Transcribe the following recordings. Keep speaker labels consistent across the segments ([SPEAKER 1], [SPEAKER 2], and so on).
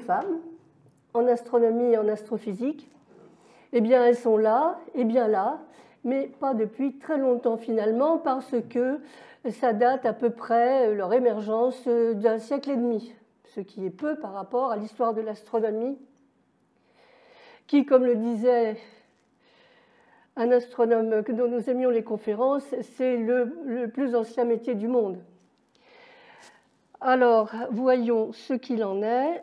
[SPEAKER 1] femmes en astronomie et en astrophysique, eh bien elles sont là et bien là, mais pas depuis très longtemps finalement, parce que ça date à peu près, leur émergence, d'un siècle et demi, ce qui est peu par rapport à l'histoire de l'astronomie, qui, comme le disait un astronome dont nous aimions les conférences, c'est le plus ancien métier du monde. Alors, voyons ce qu'il en est.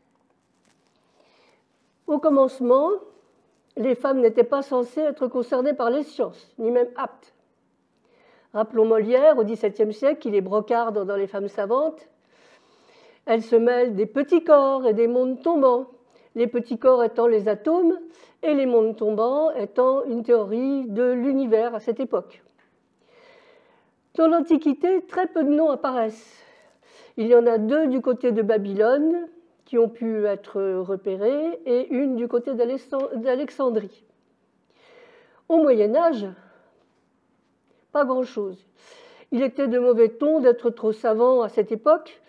[SPEAKER 1] Au commencement, les femmes n'étaient pas censées être concernées par les sciences, ni même aptes. Rappelons Molière, au XVIIe siècle, qui les brocarde dans Les femmes savantes. Elles se mêlent des petits corps et des mondes tombants, les petits corps étant les atomes et les mondes tombants étant une théorie de l'univers à cette époque. Dans l'Antiquité, très peu de noms apparaissent. Il y en a 2 du côté de Babylone qui ont pu être repérés et une du côté d'Alexandrie. Au Moyen-Âge, pas grand-chose. Il était de mauvais ton d'être trop savant à cette époque.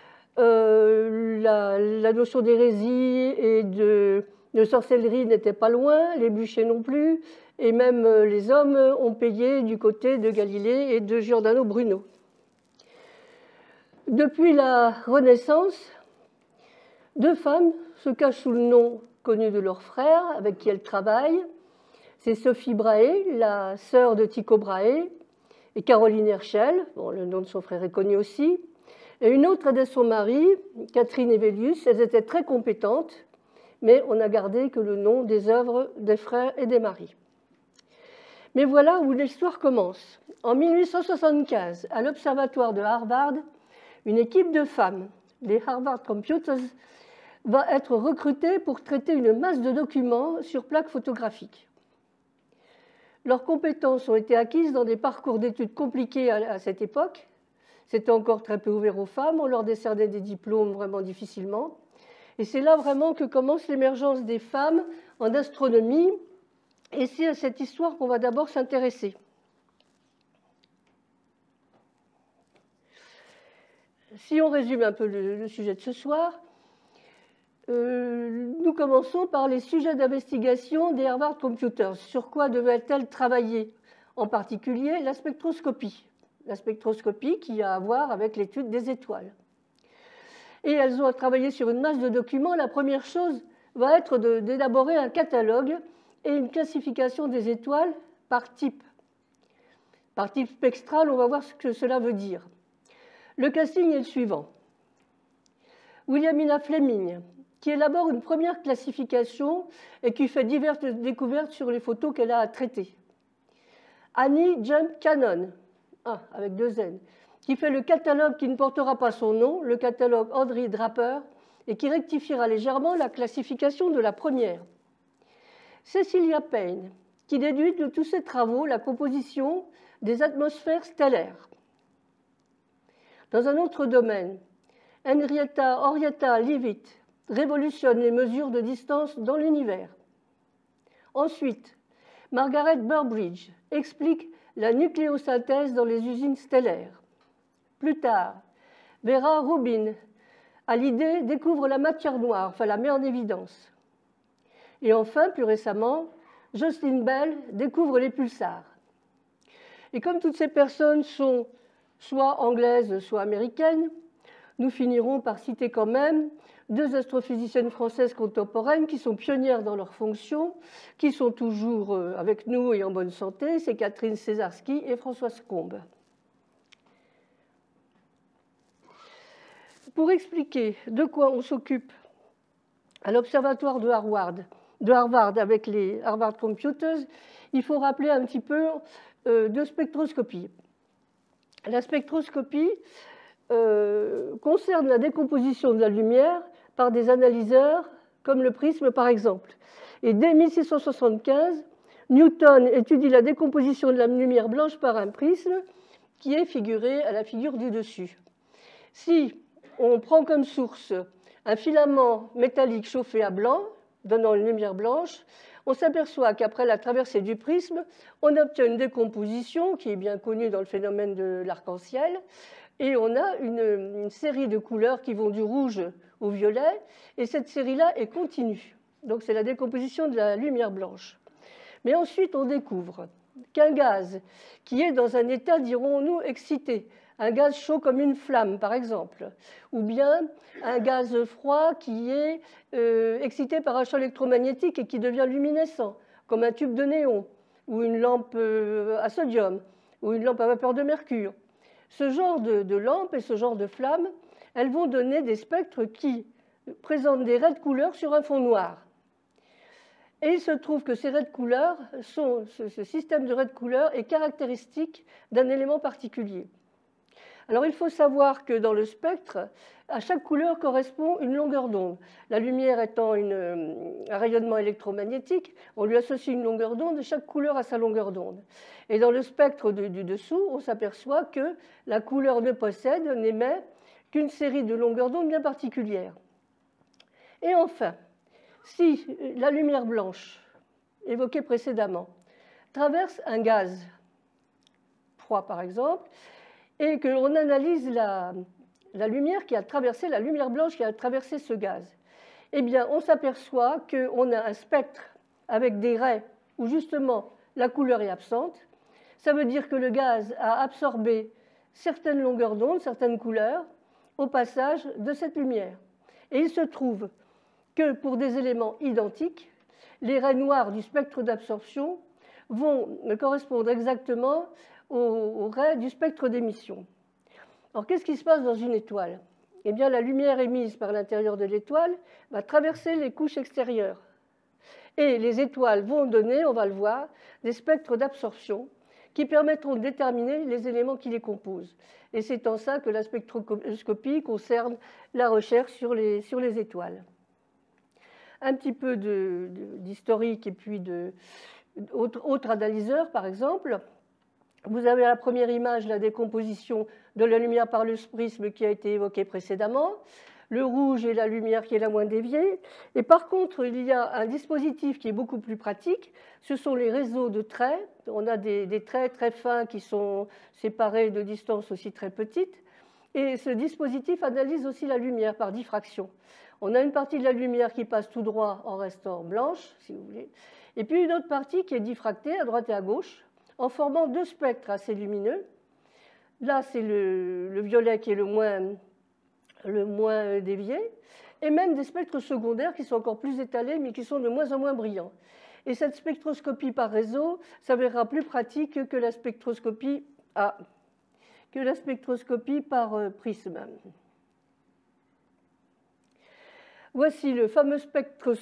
[SPEAKER 1] La notion d'hérésie et de sorcellerie n'était pas loin, les bûchers non plus, et même les hommes ont payé du côté de Galilée et de Giordano Bruno. Depuis la Renaissance, 2 femmes se cachent sous le nom connu de leur frère, avec qui elles travaillent. C'est Sophie Brahe, la sœur de Tycho Brahe, et Caroline Herschel, bon, le nom de son frère est connu aussi. Et une autre aidait son mari, Catherine Hevelius. Elles étaient très compétentes, mais on n'a gardé que le nom des œuvres des frères et des maris. Mais voilà où l'histoire commence. En 1875, à l'observatoire de Harvard, une équipe de femmes, les Harvard Computers, va être recrutée pour traiter une masse de documents sur plaques photographiques. Leurs compétences ont été acquises dans des parcours d'études compliqués à cette époque. C'était encore très peu ouvert aux femmes, on leur décernait des diplômes vraiment difficilement. Et c'est là vraiment que commence l'émergence des femmes en astronomie, et c'est à cette histoire qu'on va d'abord s'intéresser. Si on résume un peu le sujet de ce soir, nous commençons par les sujets d'investigation des Harvard Computers. Sur quoi devaient-elles travailler? En particulier, la spectroscopie. La spectroscopie qui a à voir avec l'étude des étoiles. Et elles ont travaillé sur une masse de documents. La première chose va être d'élaborer un catalogue et une classification des étoiles par type. Par type spectral, on va voir ce que cela veut dire. Le casting est le suivant. Williamina Fleming, qui élabore une première classification et qui fait diverses découvertes sur les photos qu'elle a à traiter. Annie Jump Cannon, avec 2 N, qui fait le catalogue qui ne portera pas son nom, le catalogue Audrey Draper, et qui rectifiera légèrement la classification de la première. Cecilia Payne, qui déduit de tous ses travaux la composition des atmosphères stellaires. Dans un autre domaine, Henrietta Leavitt révolutionne les mesures de distance dans l'univers. Ensuite, Margaret Burbridge explique la nucléosynthèse dans les usines stellaires. Plus tard, Vera Rubin, à l'idée, découvre la matière noire, enfin la met en évidence. Et enfin, plus récemment, Jocelyn Bell découvre les pulsars. Et comme toutes ces personnes sont soit anglaises, soit américaines, nous finirons par citer quand même 2 astrophysiciennes françaises contemporaines qui sont pionnières dans leurs fonctions, qui sont toujours avec nous et en bonne santé, c'est Catherine Césarski et Françoise Combe. Pour expliquer de quoi on s'occupe à l'observatoire de Harvard avec les Harvard Computers, il faut rappeler un petit peu de spectroscopie. La spectroscopie concerne la décomposition de la lumière par des analyseurs comme le prisme par exemple. Et dès 1675, Newton étudie la décomposition de la lumière blanche par un prisme qui est figuré à la figure du dessus. Si on prend comme source un filament métallique chauffé à blanc, donnant une lumière blanche, on s'aperçoit qu'après la traversée du prisme, on obtient une décomposition qui est bien connue dans le phénomène de l'arc-en-ciel, et on a une série de couleurs qui vont du rouge au violet, et cette série-là est continue. Donc c'est la décomposition de la lumière blanche. Mais ensuite, on découvre qu'un gaz qui est dans un état, dirons-nous, excité, un gaz chaud comme une flamme, par exemple, ou bien un gaz froid qui est excité par un champ électromagnétique et qui devient luminescent, comme un tube de néon, ou une lampe à sodium, ou une lampe à vapeur de mercure. Ce genre de lampes et ce genre de flammes, elles vont donner des spectres qui présentent des raies de couleur sur un fond noir. Et il se trouve que ces raies de couleur ce système de raies de couleur est caractéristique d'un élément particulier. Alors il faut savoir que dans le spectre, à chaque couleur correspond une longueur d'onde. La lumière étant un rayonnement électromagnétique, on lui associe une longueur d'onde et chaque couleur a sa longueur d'onde. Et dans le spectre du dessous, on s'aperçoit que la couleur n'émet qu'une série de longueurs d'onde bien particulières. Et enfin, si la lumière blanche, évoquée précédemment, traverse un gaz froid par exemple, et que l'on analyse la lumière qui a traversé, la lumière blanche qui a traversé ce gaz, eh bien on s'aperçoit qu'on a un spectre avec des raies où justement la couleur est absente. Ça veut dire que le gaz a absorbé certaines longueurs d'onde, certaines couleurs, au passage de cette lumière. Et il se trouve que pour des éléments identiques, les raies noires du spectre d'absorption vont correspondre exactement aux raies du spectre d'émission. Alors qu'est-ce qui se passe dans une étoile? Eh bien la lumière émise par l'intérieur de l'étoile va traverser les couches extérieures. Et les étoiles vont donner, on va le voir, des spectres d'absorption qui permettront de déterminer les éléments qui les composent. Et c'est en ça que la spectroscopie concerne la recherche sur les étoiles. Un petit peu d'historique et puis d'autres analyseurs, par exemple. Vous avez à la première image la décomposition de la lumière par le prisme qui a été évoquée précédemment. Le rouge est la lumière qui est la moins déviée. Et par contre, il y a un dispositif qui est beaucoup plus pratique. Ce sont les réseaux de traits. On a des traits très fins qui sont séparés de distances aussi très petites. Et ce dispositif analyse aussi la lumière par diffraction. On a une partie de la lumière qui passe tout droit en restant blanche, si vous voulez. Et puis une autre partie qui est diffractée à droite et à gauche, en formant deux spectres assez lumineux. Là, c'est le violet qui est le moins dévié, et même des spectres secondaires qui sont encore plus étalés, mais qui sont de moins en moins brillants. Et cette spectroscopie par réseau s'avérera plus pratique que la spectroscopie par prisme. Voici le fameux spectre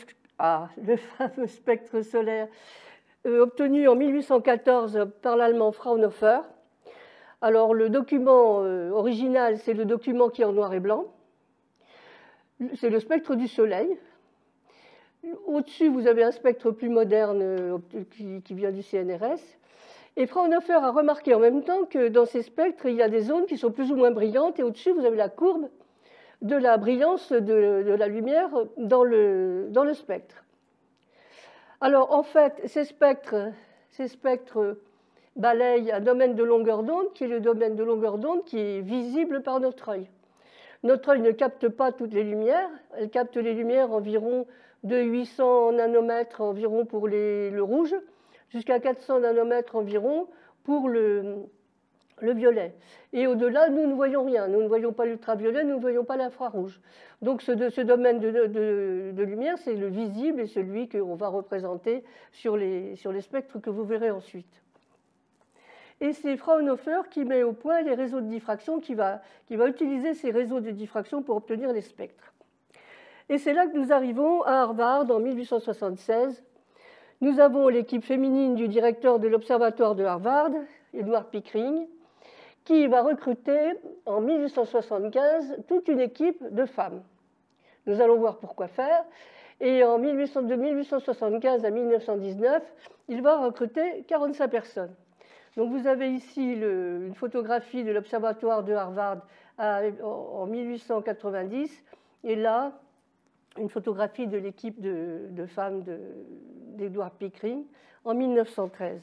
[SPEAKER 1] solaire obtenu en 1814 par l'allemand Fraunhofer. Alors le document original, c'est le document qui est en noir et blanc. C'est le spectre du Soleil. Au-dessus, vous avez un spectre plus moderne qui vient du CNRS. Et Fraunhofer a remarqué en même temps que dans ces spectres, il y a des zones qui sont plus ou moins brillantes. Et au-dessus, vous avez la courbe de la brillance de la lumière dans le spectre. Alors en fait, ces spectres balayent un domaine de longueur d'onde qui est le domaine de longueur d'onde qui est visible par notre œil. Notre œil ne capte pas toutes les lumières, elle capte les lumières environ de 800 nanomètres environ pour le rouge, jusqu'à 400 nanomètres environ pour le violet. Et au-delà, nous ne voyons rien. Nous ne voyons pas l'ultraviolet, nous ne voyons pas l'infrarouge. Donc ce domaine de lumière, c'est le visible et celui qu'on va représenter sur les spectres que vous verrez ensuite. Et c'est Fraunhofer qui met au point les réseaux de diffraction, qui va utiliser ces réseaux de diffraction pour obtenir les spectres. Et c'est là que nous arrivons à Harvard en 1876. Nous avons l'équipe féminine du directeur de l'observatoire de Harvard, Edward Pickering, qui va recruter en 1875 toute une équipe de femmes. Nous allons voir pourquoi faire. Et de 1875 à 1919, il va recruter 45 personnes. Donc vous avez ici une photographie de l'observatoire de Harvard en 1890, et là, une photographie de l'équipe de femmes d'Edward Pickering en 1913.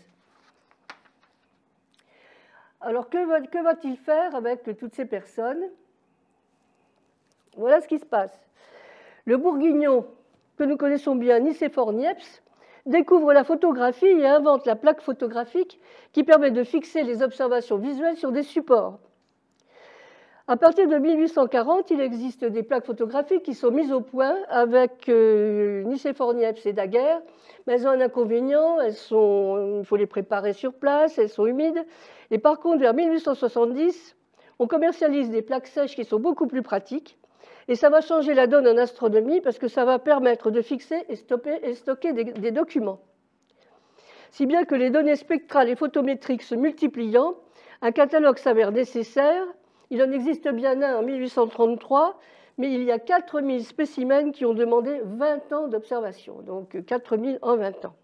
[SPEAKER 1] Alors que va-t-il faire avec toutes ces personnes? Voilà ce qui se passe. Le bourguignon, que nous connaissons bien, Nicéphore Niepce, découvre la photographie et invente la plaque photographique qui permet de fixer les observations visuelles sur des supports. À partir de 1840, il existe des plaques photographiques qui sont mises au point avec Nicéphore Niepce et Daguerre, mais elles ont un inconvénient, il faut les préparer sur place, elles sont humides. Et par contre, vers 1870, on commercialise des plaques sèches qui sont beaucoup plus pratiques. Et ça va changer la donne en astronomie parce que ça va permettre de fixer et stocker des documents. Si bien que les données spectrales et photométriques se multipliant, un catalogue s'avère nécessaire. Il en existe bien un en 1833, mais il y a 4000 spécimens qui ont demandé 20 ans d'observation, donc 4000 en 20 ans.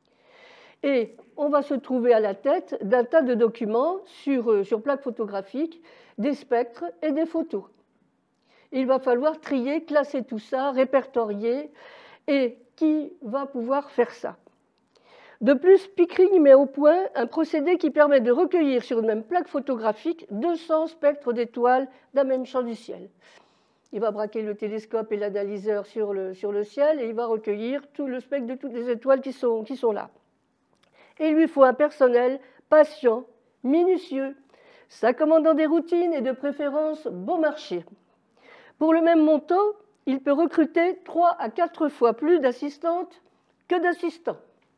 [SPEAKER 1] Et on va se trouver à la tête d'un tas de documents sur plaques photographiques, des spectres et des photos. Il va falloir trier, classer tout ça, répertorier, et qui va pouvoir faire ça? De plus, Pickering met au point un procédé qui permet de recueillir sur une même plaque photographique 200 spectres d'étoiles d'un même champ du ciel. Il va braquer le télescope et l'analyseur sur le ciel et il va recueillir tout le spectre de toutes les étoiles qui sont là. Et il lui faut un personnel patient, minutieux, s'accommodant des routines et de préférence bon marché. Pour le même montant, il peut recruter 3 à 4 fois plus d'assistantes que d'assistants.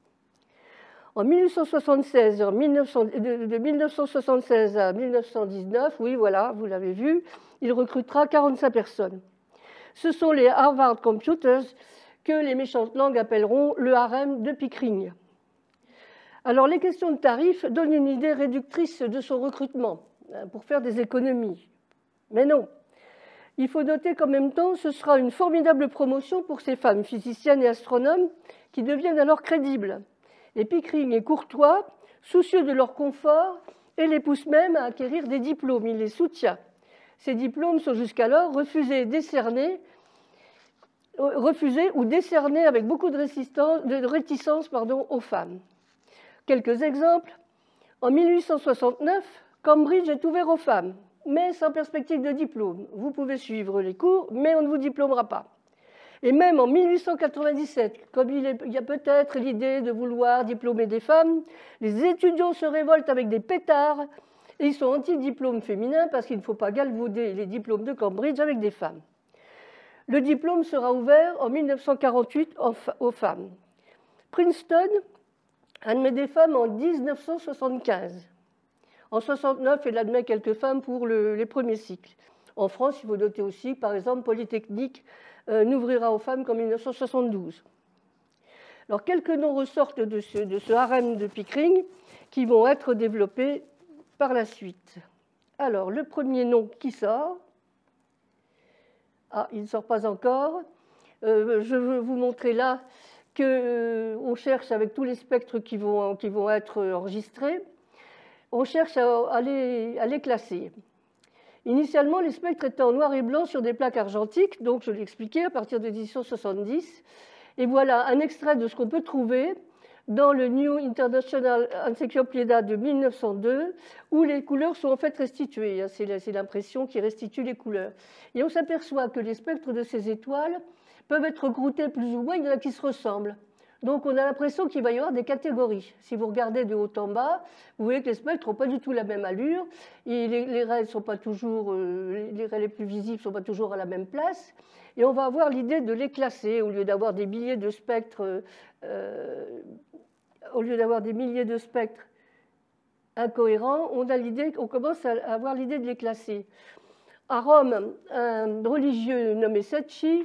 [SPEAKER 1] En 1876, de 1976 à 1919, oui, voilà, vous l'avez vu, il recrutera 45 personnes. Ce sont les Harvard Computers que les méchantes langues appelleront le harem de Pickering. Alors, les questions de tarifs donnent une idée réductrice de son recrutement, pour faire des économies. Mais non. Il faut noter qu'en même temps, ce sera une formidable promotion pour ces femmes physiciennes et astronomes qui deviennent alors crédibles. Et Pickering est courtois, soucieux de leur confort et les pousse même à acquérir des diplômes. Il les soutient. Ces diplômes sont jusqu'alors refusés ou décernés avec beaucoup de réticence aux femmes. Quelques exemples. En 1869, Cambridge est ouvert aux femmes, mais sans perspective de diplôme. Vous pouvez suivre les cours, mais on ne vous diplômera pas. Et même en 1897, comme il y a peut-être l'idée de vouloir diplômer des femmes, les étudiants se révoltent avec des pétards et ils sont anti-diplôme féminin parce qu'il ne faut pas galvauder les diplômes de Cambridge avec des femmes. Le diplôme sera ouvert en 1948 aux femmes. Princeton admet des femmes en 1975. En 1969, elle admet quelques femmes pour les premiers cycles. En France, il faut noter aussi, par exemple, Polytechnique n'ouvrira aux femmes qu'en 1972. Alors, quelques noms ressortent de ce harem de Pickering qui vont être développés par la suite. Alors, le premier nom qui sort, il ne sort pas encore. Je veux vous montrer là qu'on cherche avec tous les spectres qui vont être enregistrés, on cherche à les classer. Initialement, les spectres étaient en noir et blanc sur des plaques argentiques, donc je l'ai expliqué, à partir de 1870. Et voilà un extrait de ce qu'on peut trouver dans le New International Encyclopedia de 1902, où les couleurs sont en fait restituées. C'est l'impression qui restitue les couleurs. Et on s'aperçoit que les spectres de ces étoiles peuvent être regroupés plus ou moins, il y en a qui se ressemblent. Donc on a l'impression qu'il va y avoir des catégories. Si vous regardez de haut en bas, vous voyez que les spectres n'ont pas du tout la même allure, et les raies sont pas toujours, les raies les plus visibles ne sont pas toujours à la même place, et on va avoir l'idée de les classer au lieu d'avoir des milliers de spectres, incohérents, on commence à avoir l'idée de les classer. À Rome, un religieux nommé Secchi,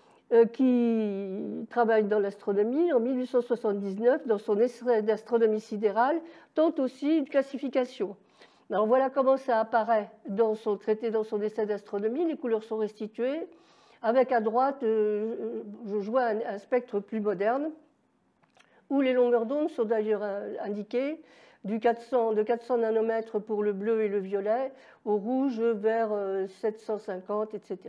[SPEAKER 1] qui travaille dans l'astronomie, en 1879, dans son essai d'astronomie sidérale, tente aussi une classification. Alors voilà comment ça apparaît dans son traité, dans son essai d'astronomie. Les couleurs sont restituées. Avec à droite, je vois un spectre plus moderne, où les longueurs d'onde sont d'ailleurs indiquées, de 400 nanomètres pour le bleu et le violet, au rouge vers 750, etc.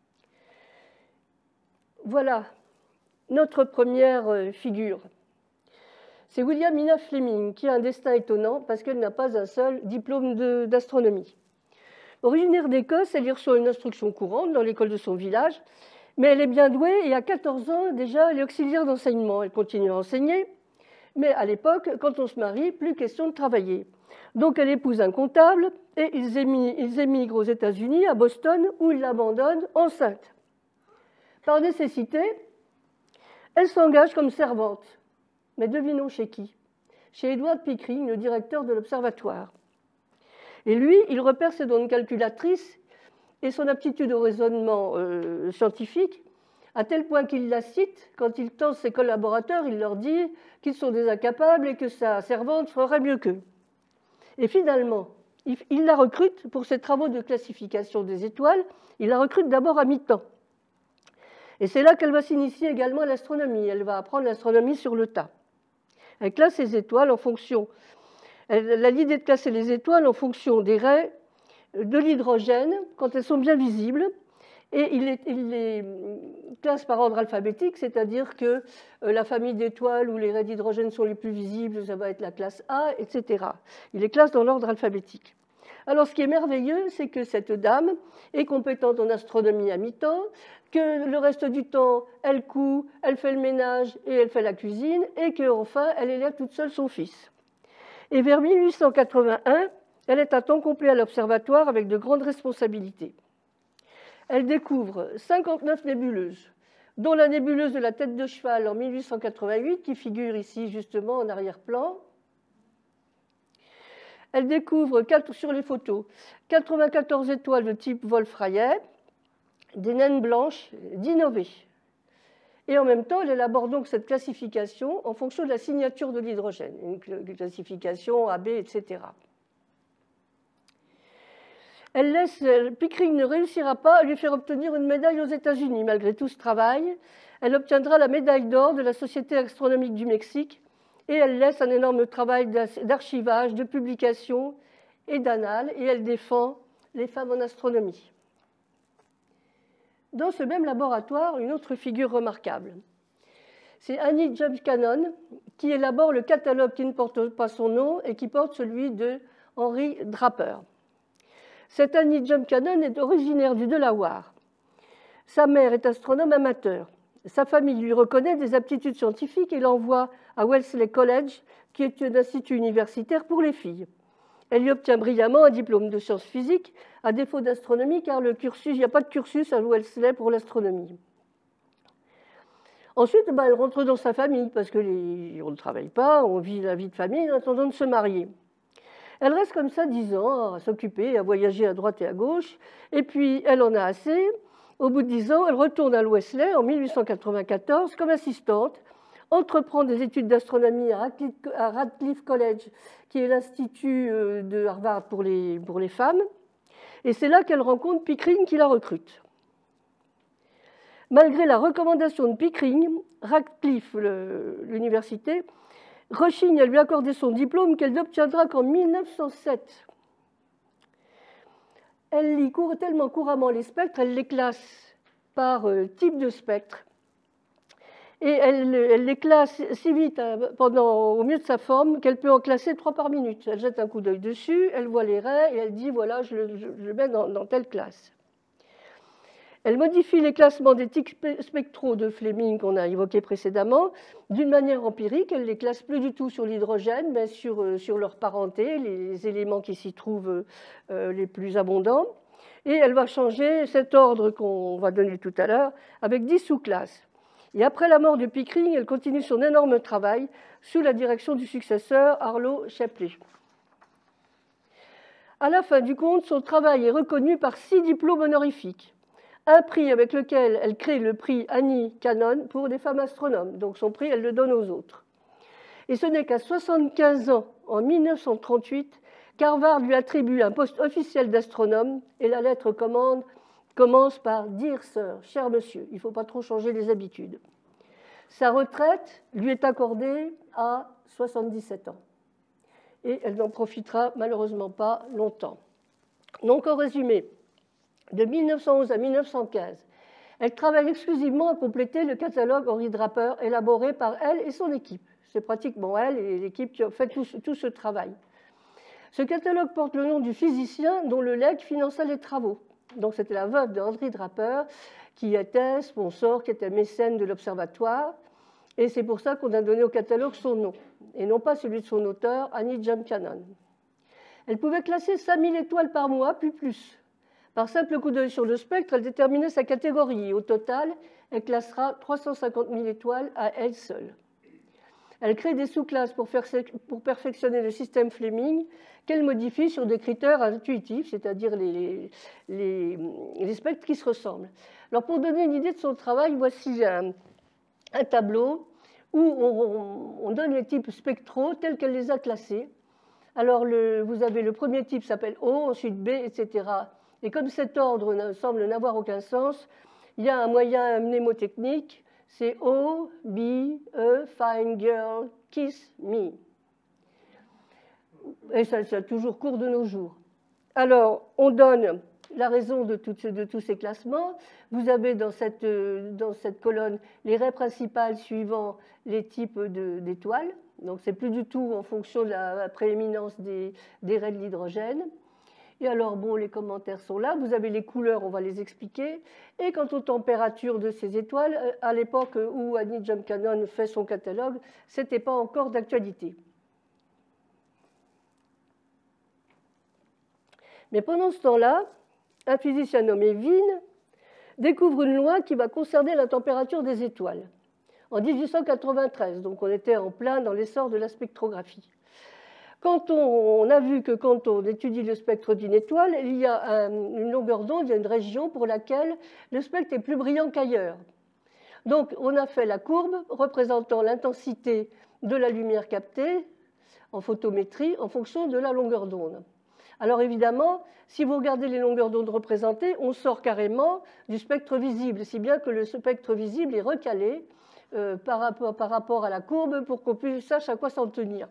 [SPEAKER 1] Voilà notre première figure. C'est William Fleming qui a un destin étonnant parce qu'elle n'a pas un seul diplôme d'astronomie. Originaire d'Écosse, elle y reçoit une instruction courante dans l'école de son village, mais elle est bien douée et à 14 ans déjà, elle est auxiliaire d'enseignement. Elle continue à enseigner, mais à l'époque, quand on se marie, plus question de travailler. Donc elle épouse un comptable et ils émigrent aux États-Unis, à Boston, où ils l'abandonnent enceinte. Par nécessité, elle s'engage comme servante. Mais devinons chez qui? Chez Edward Pickering, le directeur de l'observatoire. Et lui, il repère ses dons de calculatrice et son aptitude au raisonnement scientifique, à tel point qu'il la cite, quand il tente ses collaborateurs, il leur dit qu'ils sont des incapables et que sa servante ferait mieux qu'eux. Et finalement, il la recrute pour ses travaux de classification des étoiles, il la recrute d'abord à mi-temps. Et c'est là qu'elle va s'initier également à l'astronomie, elle va apprendre l'astronomie sur le tas. Elle classe les étoiles en fonction, elle a l'idée de classer les étoiles en fonction des raies de l'hydrogène quand elles sont bien visibles, et il les classe par ordre alphabétique, c'est-à-dire que la famille d'étoiles où les raies d'hydrogène sont les plus visibles, ça va être la classe A, etc. Il les classe dans l'ordre alphabétique. Alors ce qui est merveilleux, c'est que cette dame est compétente en astronomie à mi-temps, que le reste du temps, elle coud, elle fait le ménage et elle fait la cuisine, et qu'enfin, elle élève toute seule son fils. Et vers 1881, elle est à temps complet à l'observatoire avec de grandes responsabilités. Elle découvre 59 nébuleuses, dont la nébuleuse de la tête de cheval en 1888, qui figure ici justement en arrière-plan. Elle découvre sur les photos 94 étoiles de type Wolf-Rayet, des naines blanches d'innové. Et en même temps, elle élabore donc cette classification en fonction de la signature de l'hydrogène, une classification AB, etc. Pickering ne réussira pas à lui faire obtenir une médaille aux États-Unis. Malgré tout ce travail, elle obtiendra la médaille d'or de la Société astronomique du Mexique et elle laisse un énorme travail d'archivage, de publication et d'annales, et elle défend les femmes en astronomie. Dans ce même laboratoire, une autre figure remarquable, c'est Annie James Cannon qui élabore le catalogue qui ne porte pas son nom et qui porte celui de Henry Draper. Cette Annie James Cannon est originaire du Delaware. Sa mère est astronome amateur. Sa famille lui reconnaît des aptitudes scientifiques et l'envoie à Wellesley College, qui est un institut universitaire pour les filles. Elle y obtient brillamment un diplôme de sciences physiques, à défaut d'astronomie, car il n'y a pas de cursus à Wellesley pour l'astronomie. Ensuite, elle rentre dans sa famille, parce qu'on ne travaille pas, on vit la vie de famille en attendant de se marier. Elle reste comme ça 10 ans à s'occuper, à voyager à droite et à gauche, et puis elle en a assez. Au bout de 10 ans, elle retourne à Wellesley en 1894 comme assistante, entreprend des études d'astronomie à Radcliffe College, qui est l'institut de Harvard pour les femmes, et c'est là qu'elle rencontre Pickering qui la recrute. Malgré la recommandation de Pickering, Radcliffe, l'université, rechigne à lui accorder son diplôme qu'elle n'obtiendra qu'en 1907. Elle lit tellement couramment les spectres, elle les classe par type de spectre. Et elle les classe si vite, au mieux de sa forme, qu'elle peut en classer 3 par minute. Elle jette un coup d'œil dessus, elle voit les raies et elle dit voilà, je le mets dans telle classe. Elle modifie les classements des tics spectraux de Fleming qu'on a évoqués précédemment d'une manière empirique. Elle ne les classe plus du tout sur l'hydrogène, mais sur leur parenté, les éléments qui s'y trouvent les plus abondants. Et elle va changer cet ordre qu'on va donner tout à l'heure avec 10 sous-classes. Et après la mort de Pickering, elle continue son énorme travail sous la direction du successeur Arlo Shapley. À la fin du compte, son travail est reconnu par 6 diplômes honorifiques. Un prix avec lequel elle crée le prix Annie Cannon pour les femmes astronomes. Donc son prix, elle le donne aux autres. Et ce n'est qu'à 75 ans, en 1938, qu'Harvard lui attribue un poste officiel d'astronome et la lettre commence par « Dear Sir, cher monsieur », il ne faut pas trop changer les habitudes. Sa retraite lui est accordée à 77 ans. Et elle n'en profitera malheureusement pas longtemps. Donc en résumé, de 1911 à 1915, elle travaille exclusivement à compléter le catalogue Henry Draper élaboré par elle et son équipe. C'est pratiquement elle et l'équipe qui ont fait tout ce travail. Ce catalogue porte le nom du physicien dont le legs finança les travaux. Donc c'était la veuve de Henry Draper, qui était sponsor, qui était mécène de l'observatoire. Et c'est pour ça qu'on a donné au catalogue son nom, et non pas celui de son auteur, Annie Jump Cannon. Elle pouvait classer 5000 étoiles par mois, puis plus. Par simple coup d'œil sur le spectre, elle déterminait sa catégorie. Au total, elle classera 350 000 étoiles à elle seule. Elle crée des sous-classes pour perfectionner le système Fleming qu'elle modifie sur des critères intuitifs, c'est-à-dire les spectres qui se ressemblent. Alors pour donner une idée de son travail, voici un tableau où on donne les types spectraux tels qu'elle les a classés. Alors vous avez le premier type s'appelle O, ensuite B, etc. Et comme cet ordre semble n'avoir aucun sens, il y a un moyen mnémotechnique, c'est O, B, E, fine girl, kiss me. Et ça est toujours court de nos jours. Alors, on donne la raison de tous ces classements. Vous avez dans cette colonne les raies principales suivant les types d'étoiles. Donc, ce n'est plus du tout en fonction de la prééminence des raies de l'hydrogène. Et alors, bon, les commentaires sont là. Vous avez les couleurs, on va les expliquer. Et quant aux températures de ces étoiles, à l'époque où Annie Jump Cannon fait son catalogue, ce n'était pas encore d'actualité. Mais pendant ce temps-là, un physicien nommé Wien découvre une loi qui va concerner la température des étoiles. En 1893, donc on était en plein dans l'essor de la spectrographie. Quand on a vu que quand on étudie le spectre d'une étoile, il y a une longueur d'onde, il y a une région pour laquelle le spectre est plus brillant qu'ailleurs. Donc on a fait la courbe représentant l'intensité de la lumière captée en photométrie en fonction de la longueur d'onde. Alors évidemment, si vous regardez les longueurs d'onde représentées, on sort carrément du spectre visible, si bien que le spectre visible est recalé par rapport à la courbe pour qu'on sache à quoi s'en tenir.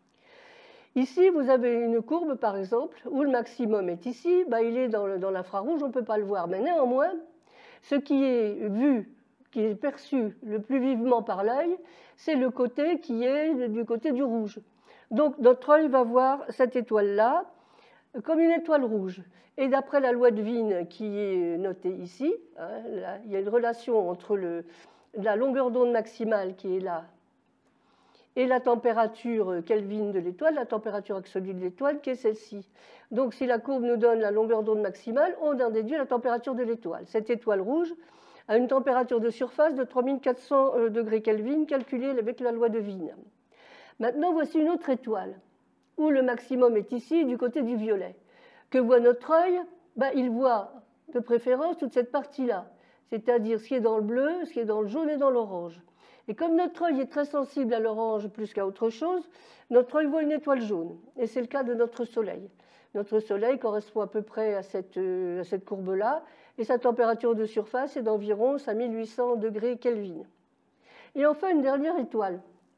[SPEAKER 1] Ici, vous avez une courbe, par exemple, où le maximum est ici, il est dans l'infrarouge, on ne peut pas le voir. Mais néanmoins, ce qui est vu, qui est perçu le plus vivement par l'œil, c'est le côté qui est du côté du rouge. Donc notre œil va voir cette étoile-là comme une étoile rouge. Et d'après la loi de Wien qui est notée ici, il y a une relation entre la longueur d'onde maximale qui est là et la température Kelvin de l'étoile, la température absolue de l'étoile qui est celle-ci. Donc si la courbe nous donne la longueur d'onde maximale, on en déduit la température de l'étoile. Cette étoile rouge a une température de surface de 3400 degrés Kelvin calculée avec la loi de Wien. Maintenant, voici une autre étoile où le maximum est ici du côté du violet. Que voit notre œil? Il voit de préférence toute cette partie-là, c'est-à-dire ce qui est dans le bleu, ce qui est dans le jaune et dans l'orange. Et comme notre œil est très sensible à l'orange plus qu'à autre chose, notre œil voit une étoile jaune. Et c'est le cas de notre Soleil. Notre Soleil correspond à peu près à cette courbe-là, et sa température de surface est d'environ 5800 degrés Kelvin. Et enfin, une dernière étoile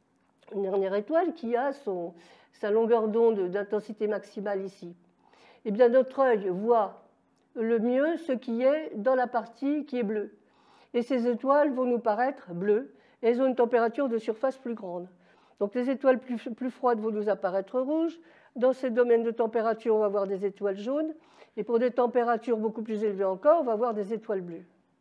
[SPEAKER 1] qui a sa longueur d'onde d'intensité maximale ici. Eh bien, notre œil voit le mieux ce qui est dans la partie qui est bleue. Et ces étoiles vont nous paraître bleues, et elles ont une température de surface plus grande. Donc les étoiles plus froides vont nous apparaître rouges. Dans ces domaines de température, on va avoir des étoiles jaunes. Et pour des températures beaucoup plus élevées encore, on va avoir des étoiles bleues.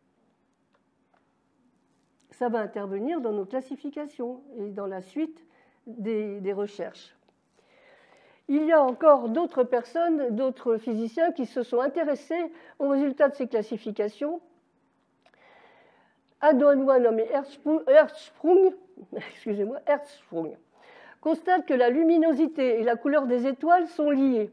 [SPEAKER 1] Ça va intervenir dans nos classifications et dans la suite des recherches. Il y a encore d'autres personnes, d'autres physiciens qui se sont intéressés aux résultats de ces classifications. Un Danois nommé Hertzsprung constate que la luminosité et la couleur des étoiles sont liées.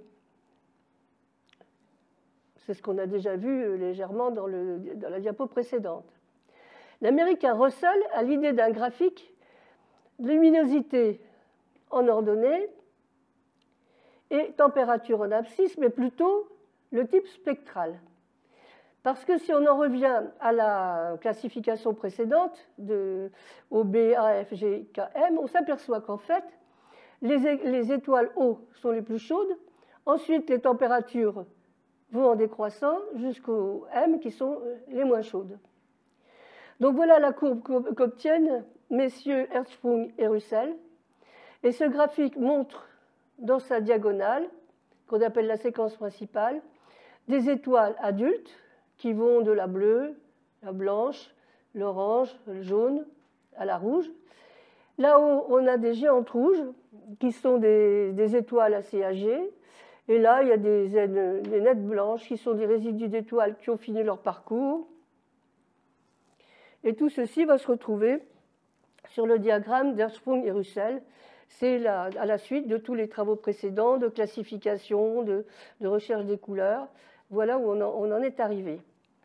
[SPEAKER 1] C'est ce qu'on a déjà vu légèrement dans la diapo précédente. L'Américain Russell a l'idée d'un graphique luminosité en ordonnée et température en abscisse, mais plutôt le type spectral. Parce que si on en revient à la classification précédente au B, A, F, G, K, M, on s'aperçoit qu'en fait, les étoiles O sont les plus chaudes, ensuite les températures vont en décroissant jusqu'aux M qui sont les moins chaudes. Donc voilà la courbe qu'obtiennent messieurs Hertzsprung et Russell. Et ce graphique montre dans sa diagonale qu'on appelle la séquence principale, des étoiles adultes qui vont de la bleue, la blanche, l'orange, le jaune à la rouge. Là-haut, on a des géantes rouges qui sont des étoiles assez âgées. Et là, il y a des naines blanches qui sont des résidus d'étoiles qui ont fini leur parcours. Et tout ceci va se retrouver sur le diagramme d'Hertzsprung et Russell. C'est à la suite de tous les travaux précédents de classification, de recherche des couleurs. Voilà où on en est arrivé.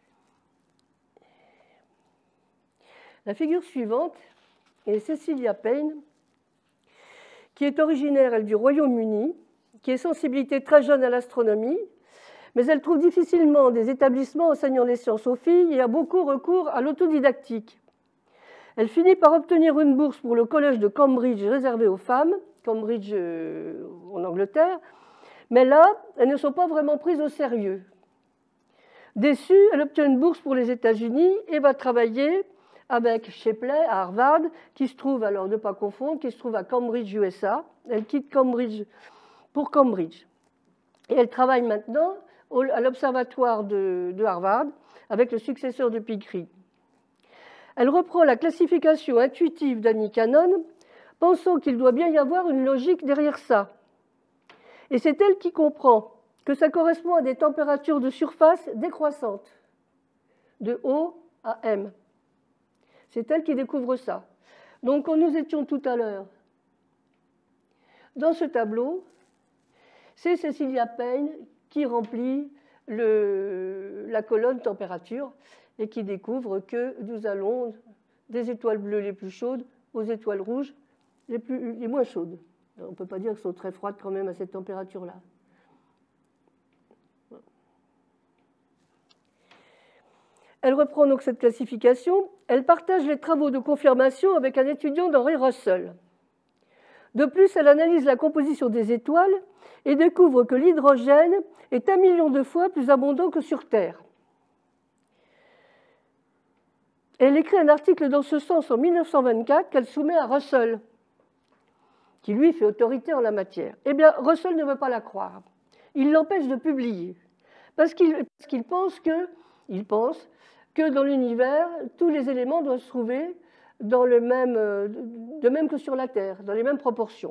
[SPEAKER 1] La figure suivante est Cecilia Payne, qui est originaire, elle, du Royaume-Uni, qui est sensibilité très jeune à l'astronomie, mais elle trouve difficilement des établissements enseignant les sciences aux filles et a beaucoup recours à l'autodidactique. Elle finit par obtenir une bourse pour le collège de Cambridge réservé aux femmes, Cambridge en Angleterre, mais là, elles ne sont pas vraiment prises au sérieux. Déçue, elle obtient une bourse pour les États-Unis et va travailler avec Shapley à Harvard, qui se trouve, alors ne pas confondre, qui se trouve à Cambridge, USA. Elle quitte Cambridge pour Cambridge. Et elle travaille maintenant à l'observatoire de Harvard avec le successeur de Pickering. Elle reprend la classification intuitive d'Annie Cannon, pensant qu'il doit bien y avoir une logique derrière ça. Et c'est elle qui comprend que ça correspond à des températures de surface décroissantes, de O à M. C'est elle qui découvre ça. Donc, quand nous étions tout à l'heure dans ce tableau, c'est Cecilia Payne qui remplit la colonne température et qui découvre que nous allons des étoiles bleues les plus chaudes aux étoiles rouges les moins chaudes. On ne peut pas dire qu'elles sont très froides quand même à cette température-là. Elle reprend donc cette classification. Elle partage les travaux de confirmation avec un étudiant d'Henry Russell. De plus, elle analyse la composition des étoiles et découvre que l'hydrogène est 1 million de fois plus abondant que sur Terre. Elle écrit un article dans ce sens en 1924 qu'elle soumet à Russell, qui lui fait autorité en la matière. Eh bien, Russell ne veut pas la croire. Il l'empêche de publier, parce qu'il pense que dans l'univers, tous les éléments doivent se trouver de même que sur la Terre, dans les mêmes proportions.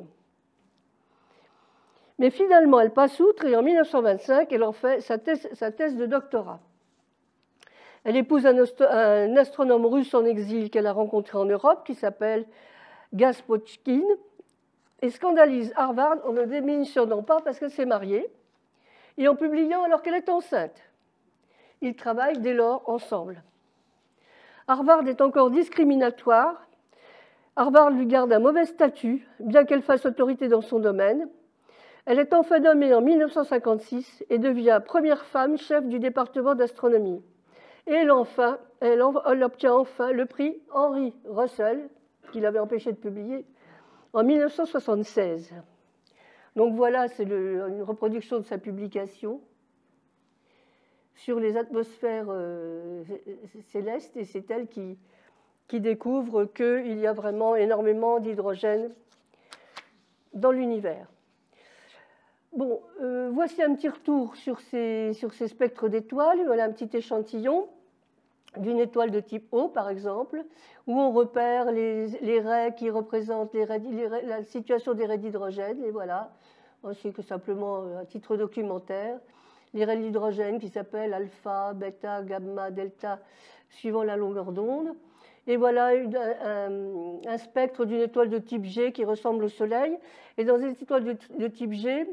[SPEAKER 1] Mais finalement, elle passe outre et en 1925, elle en fait sa thèse de doctorat. Elle épouse un astronome russe en exil qu'elle a rencontré en Europe, qui s'appelle Gaspotchkin, et scandalise Harvard en ne démissionnant pas parce qu'elle s'est mariée et en publiant alors qu'elle est enceinte. Ils travaillent dès lors ensemble. Harvard est encore discriminatoire. Harvard lui garde un mauvais statut, bien qu'elle fasse autorité dans son domaine. Elle est enfin nommée en 1956 et devient première femme chef du département d'astronomie. Et elle obtient enfin le prix Henry Russell, qui l'avait empêché de publier, en 1976. Donc voilà, c'est une reproduction de sa publication sur les atmosphères célestes, et c'est elle qui découvre qu'il y a vraiment énormément d'hydrogène dans l'univers. Bon, voici un petit retour sur ces spectres d'étoiles. Voilà un petit échantillon d'une étoile de type O, par exemple, où on repère les raies qui représentent la situation des raies d'hydrogène. Et voilà, c'est que simplement un titre documentaire. Les raies d'hydrogène qui s'appellent alpha, bêta, gamma, delta, suivant la longueur d'onde. Et voilà un spectre d'une étoile de type G qui ressemble au Soleil. Et dans cette étoile de type G,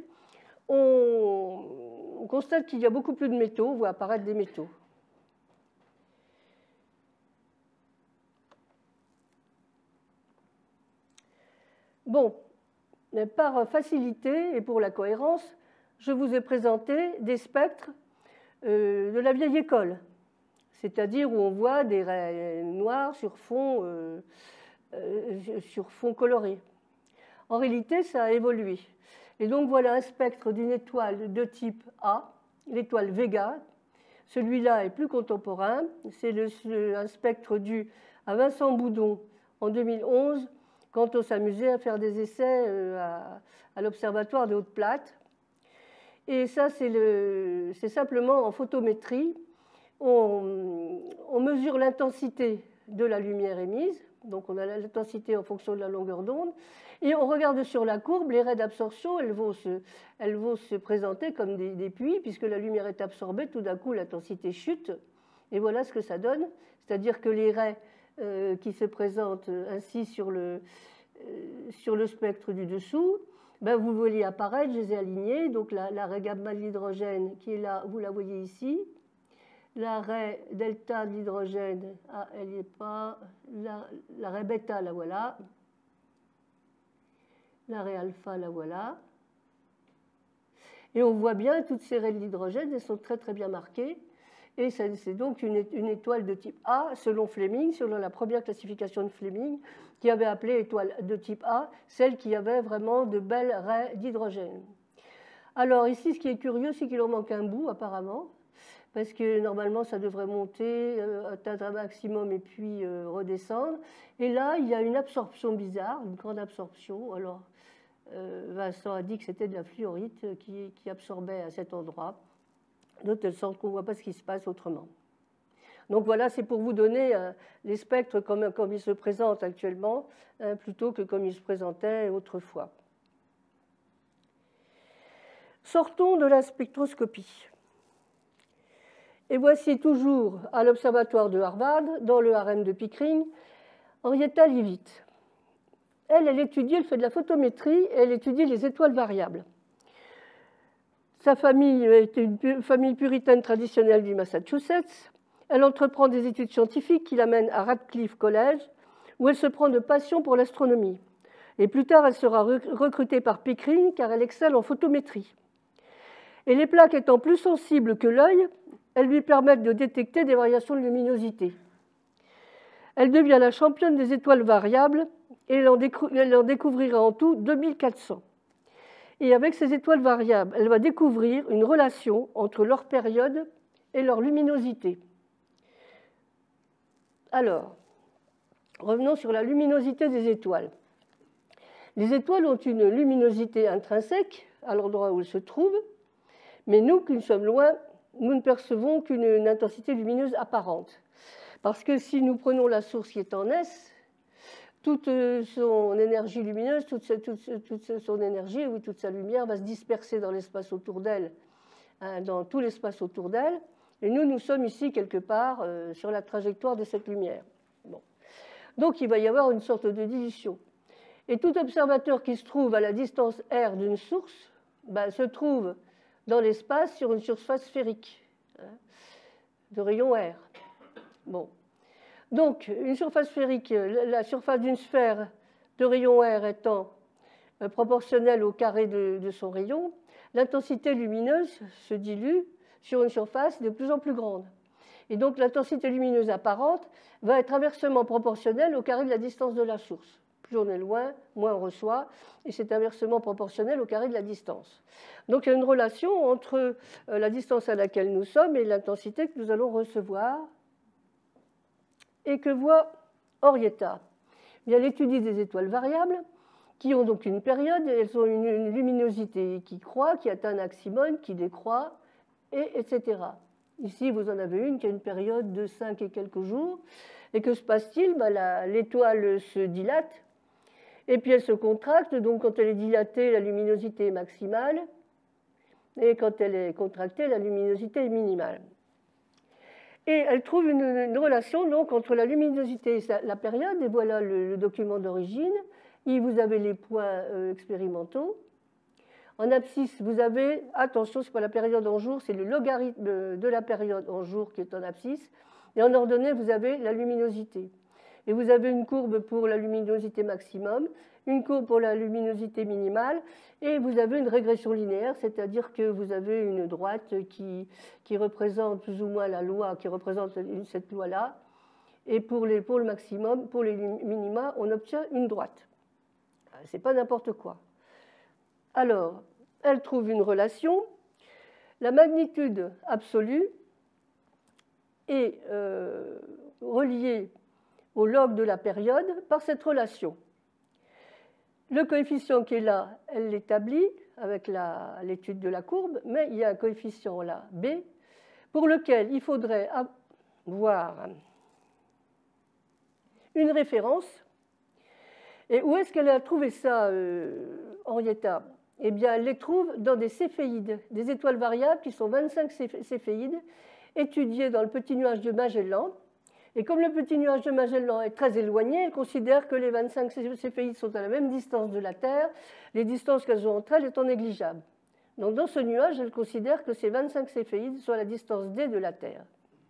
[SPEAKER 1] on constate qu'il y a beaucoup plus de métaux, on voit apparaître des métaux. Bon, mais par facilité et pour la cohérence, je vous ai présenté des spectres de la vieille école, c'est-à-dire où on voit des raies noires sur fond coloré. En réalité, ça a évolué. Et donc voilà un spectre d'une étoile de type A, l'étoile Vega. Celui-là est plus contemporain. C'est un spectre dû à Vincent Boudon en 2011, quand on s'amusait à faire des essais à l'Observatoire des Hautes Plates. Et ça, c'est simplement en photométrie. On mesure l'intensité de la lumière émise, donc on a l'intensité en fonction de la longueur d'onde, et on regarde sur la courbe, les raies d'absorption, elles vont se présenter comme des puits, puisque la lumière est absorbée, tout d'un coup l'intensité chute, et voilà ce que ça donne, c'est-à-dire que les raies qui se présentent ainsi sur le spectre du dessous, ben vous voyez apparaître, je les ai alignées, donc la raie gamma de l'hydrogène qui est là, vous la voyez ici. La raie delta de l'hydrogène, ah, elle n'y est pas. La raie bêta, la voilà. La raie alpha, la voilà. Et on voit bien toutes ces raies de l'hydrogène, elles sont très très bien marquées. Et c'est donc une étoile de type A, selon Fleming, selon la première classification de Fleming, qui avait appelé étoile de type A, celle qui avait vraiment de belles raies d'hydrogène. Alors ici, ce qui est curieux, c'est qu'il en manque un bout, apparemment, parce que normalement, ça devrait monter, atteindre un maximum et puis redescendre. Et là, il y a une absorption bizarre, une grande absorption. Alors, Vincent a dit que c'était de la fluorite qui absorbait à cet endroit, de telle sorte qu'on ne voit pas ce qui se passe autrement. Donc voilà, c'est pour vous donner les spectres comme ils se présentent actuellement, plutôt que comme ils se présentaient autrefois. Sortons de la spectroscopie. Et voici toujours à l'observatoire de Harvard, dans le harem de Pickering, Henrietta Leavitt. Elle fait de la photométrie et elle étudie les étoiles variables. Sa famille était une famille puritaine traditionnelle du Massachusetts. Elle entreprend des études scientifiques qui l'amènent à Radcliffe College, où elle se prend de passion pour l'astronomie. Et plus tard, elle sera recrutée par Pickering car elle excelle en photométrie. Et les plaques étant plus sensibles que l'œil, elles lui permettent de détecter des variations de luminosité. Elle devient la championne des étoiles variables et elle en découvrira en tout 2400. Et avec ces étoiles variables, elle va découvrir une relation entre leur période et leur luminosité. Alors, revenons sur la luminosité des étoiles. Les étoiles ont une luminosité intrinsèque à l'endroit où elles se trouvent, mais nous, qui sommes loin, nous ne percevons qu'une intensité lumineuse apparente. Parce que si nous prenons la source qui est en S, toute son énergie lumineuse, toute son énergie, oui, toute sa lumière va se disperser dans l'espace autour d'elle, dans tout l'espace autour d'elle. Et nous sommes ici quelque part sur la trajectoire de cette lumière. Bon. Donc il va y avoir une sorte de dilution. Et tout observateur qui se trouve à la distance r d'une source se trouve dans l'espace sur une surface sphérique de rayon r. Bon. Donc, une surface sphérique, la surface d'une sphère de rayon r étant proportionnelle au carré de son rayon, l'intensité lumineuse se dilue sur une surface de plus en plus grande. Et donc, l'intensité lumineuse apparente va être inversement proportionnelle au carré de la distance de la source. Plus on est loin, moins on reçoit, et c'est inversement proportionnel au carré de la distance. Donc, il y a une relation entre la distance à laquelle nous sommes et l'intensité que nous allons recevoir. Et que voit Henrietta? Elle étudie des étoiles variables qui ont donc une période, et elles ont une luminosité qui croît, qui atteint un maximum, qui décroît, etc. Ici, vous en avez une qui a une période de 5 et quelques jours. Et que se passe-t-il? L'étoile se dilate, et puis elle se contracte. Donc, quand elle est dilatée, la luminosité est maximale, et quand elle est contractée, la luminosité est minimale. Et elle trouve une relation donc, entre la luminosité et la période, et voilà le document d'origine. Et vous avez les points expérimentaux. En abscisse, vous avez, attention, ce n'est pas la période en jour, c'est le logarithme de la période en jour qui est en abscisse. Et en ordonnée, vous avez la luminosité. Et vous avez une courbe pour la luminosité maximum, une courbe pour la luminosité minimale, et vous avez une régression linéaire, c'est-à-dire que vous avez une droite qui représente plus ou moins la loi, qui représente cette loi-là, et pour le maximum, pour les minima, on obtient une droite. Ce n'est pas n'importe quoi. Alors, elle trouve une relation. La magnitude absolue est reliée au log de la période par cette relation. Le coefficient qui est là, elle l'établit avec l'étude de la courbe, mais il y a un coefficient là, B, pour lequel il faudrait avoir une référence. Et où est-ce qu'elle a trouvé ça, Henrietta? Eh bien, elle les trouve dans des céphéides, des étoiles variables qui sont 25 céphéides, étudiées dans le petit nuage de Magellan. Et comme le petit nuage de Magellan est très éloigné, elle considère que les 25 céphéides sont à la même distance de la Terre, les distances qu'elles ont entre elles étant négligeables. Donc dans ce nuage, elle considère que ces 25 céphéides sont à la distance d de la Terre.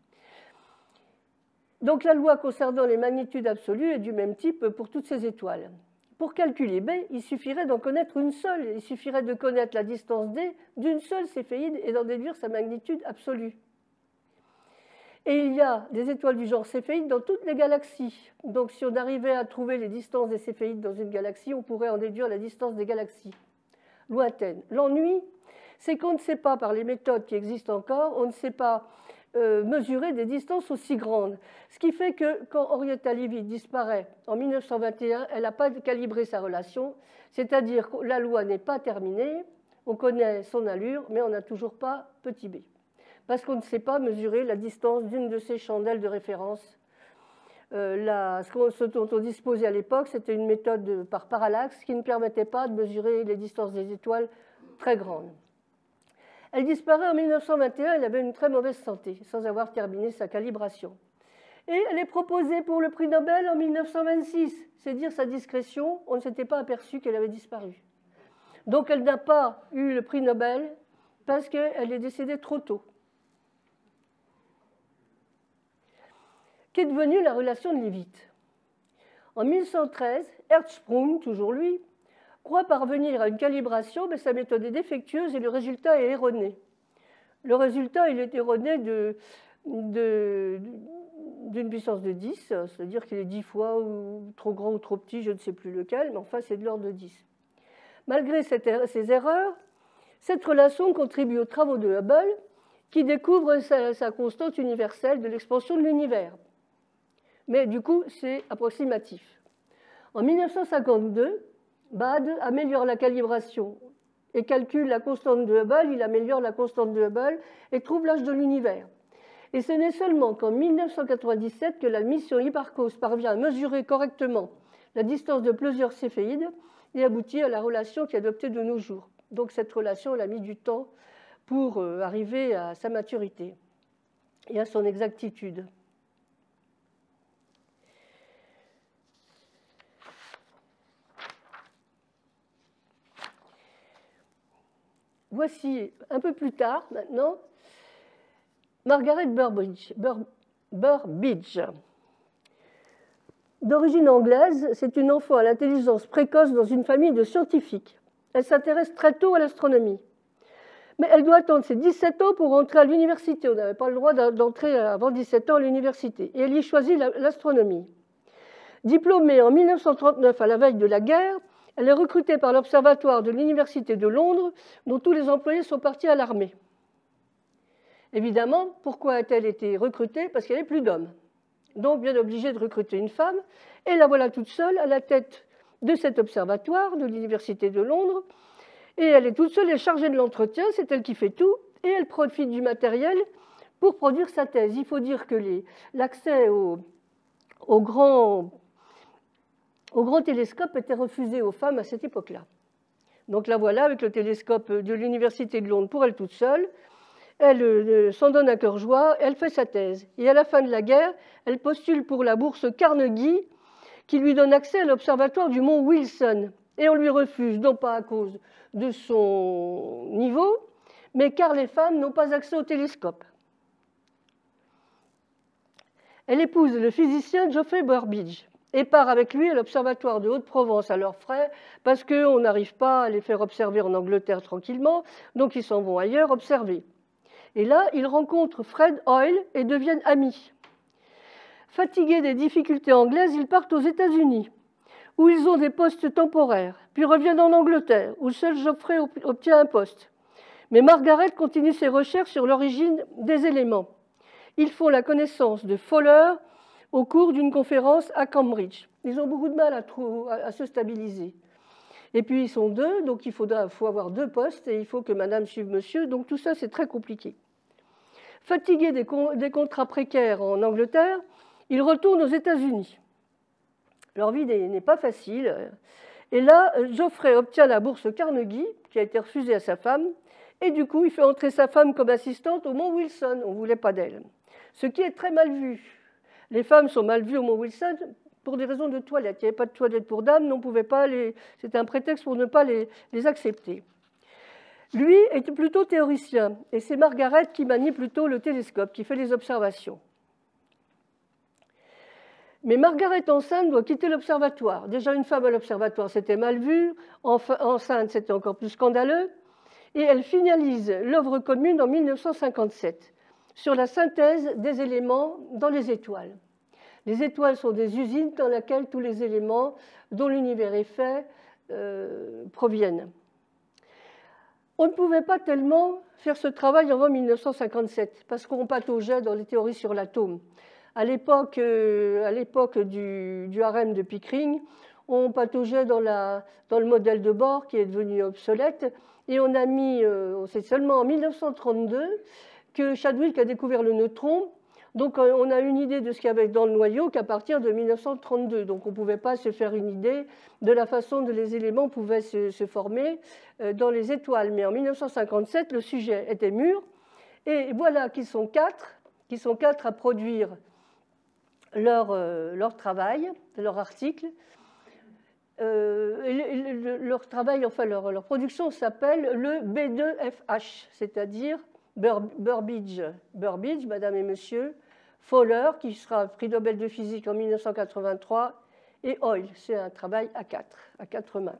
[SPEAKER 1] Donc la loi concernant les magnitudes absolues est du même type pour toutes ces étoiles. Pour calculer B, il suffirait d'en connaître une seule. Il suffirait de connaître la distance d d'une seule céphéide et d'en déduire sa magnitude absolue. Et il y a des étoiles du genre céphéide dans toutes les galaxies. Donc si on arrivait à trouver les distances des céphéides dans une galaxie, on pourrait en déduire la distance des galaxies lointaines. L'ennui, c'est qu'on ne sait pas, par les méthodes qui existent encore, on ne sait pas mesurer des distances aussi grandes. Ce qui fait que quand Henrietta Levy disparaît en 1921, elle n'a pas calibré sa relation, c'est-à-dire que la loi n'est pas terminée, on connaît son allure, mais on n'a toujours pas petit b, parce qu'on ne sait pas mesurer la distance d'une de ces chandelles de référence. Ce dont on disposait à l'époque, c'était une méthode par parallaxe qui ne permettait pas de mesurer les distances des étoiles très grandes. Elle disparaît en 1921, elle avait une très mauvaise santé, sans avoir terminé sa calibration. Et elle est proposée pour le prix Nobel en 1926. C'est dire sa discrétion, on ne s'était pas aperçu qu'elle avait disparu. Donc elle n'a pas eu le prix Nobel parce qu'elle est décédée trop tôt. Qu'est devenue la relation de Leavitt? En 1113, Hertzsprung, toujours lui, croit parvenir à une calibration, mais sa méthode est défectueuse et le résultat est erroné. Le résultat, il est erroné d'une puissance de 10, c'est-à-dire qu'il est 10 fois ou trop grand ou trop petit, je ne sais plus lequel, mais enfin c'est de l'ordre de 10. Malgré ces erreurs, cette relation contribue aux travaux de Hubble, qui découvre sa constante universelle de l'expansion de l'univers. Mais du coup, c'est approximatif. En 1952, Bade améliore la calibration et calcule la constante de Hubble, il améliore la constante de Hubble et trouve l'âge de l'univers. Et ce n'est seulement qu'en 1997 que la mission Hipparcos parvient à mesurer correctement la distance de plusieurs céphéides et aboutit à la relation qui est adoptée de nos jours. Donc cette relation, elle a mis du temps pour arriver à sa maturité et à son exactitude. Voici, un peu plus tard, maintenant, Margaret Burbidge. D'origine anglaise, c'est une enfant à l'intelligence précoce dans une famille de scientifiques. Elle s'intéresse très tôt à l'astronomie. Mais elle doit attendre ses 17 ans pour entrer à l'université. On n'avait pas le droit d'entrer avant 17 ans à l'université. Et elle y choisit l'astronomie. Diplômée en 1939 à la veille de la guerre, elle est recrutée par l'Observatoire de l'Université de Londres, dont tous les employés sont partis à l'armée. Évidemment, pourquoi a-t-elle été recrutée? Parce qu'il n'y avait plus d'hommes. Donc, bien obligée de recruter une femme. Et la voilà toute seule à la tête de cet observatoire de l'Université de Londres. Et elle est toute seule, elle est chargée de l'entretien, c'est elle qui fait tout. Et elle profite du matériel pour produire sa thèse. Il faut dire que l'accès au grand télescope était refusé aux femmes à cette époque-là. Donc la voilà avec le télescope de l'Université de Londres pour elle toute seule. Elle s'en donne à cœur joie, elle fait sa thèse. Et à la fin de la guerre, elle postule pour la bourse Carnegie qui lui donne accès à l'observatoire du mont Wilson. Et on lui refuse, non pas à cause de son niveau, mais car les femmes n'ont pas accès au télescope. Elle épouse le physicien Geoffrey Burbidge et part avec lui à l'Observatoire de Haute-Provence à leurs frais, parce qu'on n'arrive pas à les faire observer en Angleterre tranquillement, donc ils s'en vont ailleurs observer. Et là, ils rencontrent Fred Hoyle et deviennent amis. Fatigués des difficultés anglaises, ils partent aux États-Unis, où ils ont des postes temporaires, puis reviennent en Angleterre, où seul Geoffrey obtient un poste. Mais Margaret continue ses recherches sur l'origine des éléments. Ils font la connaissance de Fowler au cours d'une conférence à Cambridge. Ils ont beaucoup de mal à se stabiliser. Et puis ils sont deux, donc il faut avoir deux postes et il faut que madame suive monsieur. Donc tout ça, c'est très compliqué. Fatigué des contrats précaires en Angleterre, il retourne aux États-Unis. Leur vie n'est pas facile. Et là, Geoffrey obtient la bourse Carnegie, qui a été refusée à sa femme, et du coup, il fait entrer sa femme comme assistante au Mont Wilson. On ne voulait pas d'elle. Ce qui est très mal vu. Les femmes sont mal vues au Mont Wilson pour des raisons de toilette. Il n'y avait pas de toilette pour dames, on pouvait pas c'était un prétexte pour ne pas les accepter. Lui est plutôt théoricien, et c'est Margaret qui manie plutôt le télescope, qui fait les observations. Mais Margaret enceinte doit quitter l'observatoire. Déjà, une femme à l'observatoire, c'était mal vu. Enceinte, c'était encore plus scandaleux. Et elle finalise l'œuvre commune en 1957 sur la synthèse des éléments dans les étoiles. Les étoiles sont des usines dans lesquelles tous les éléments dont l'univers est fait proviennent. On ne pouvait pas tellement faire ce travail avant 1957 parce qu'on pataugeait dans les théories sur l'atome. À l'époque du harem de Pickering, on pataugeait dans le modèle de Bohr qui est devenu obsolète et on a mis, c'est seulement en 1932 que Chadwick a découvert le neutron. Donc on a une idée de ce qu'il y avait dans le noyau qu'à partir de 1932. Donc on ne pouvait pas se faire une idée de la façon dont les éléments pouvaient se former dans les étoiles. Mais en 1957, le sujet était mûr et voilà qu'ils sont quatre à produire leur travail, leur article. Leur travail, enfin leur production s'appelle le B2FH, c'est-à-dire Burbidge, madame et monsieur, Fowler, qui sera prix Nobel de physique en 1983, et Hoyle, c'est un travail à quatre mains.